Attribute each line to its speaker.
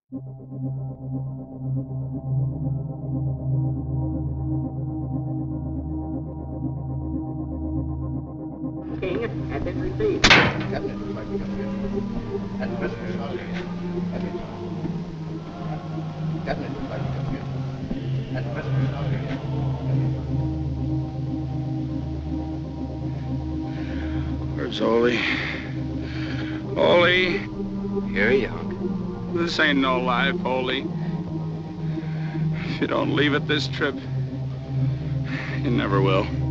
Speaker 1: King has been received.
Speaker 2: Captain, would like to come here. And President Charlie. Captain, would like to come here. And President Charlie.
Speaker 3: Where's Ole? Ole?
Speaker 4: Here, Young.
Speaker 3: This ain't no life, Ole. If you don't leave it this trip, you never will.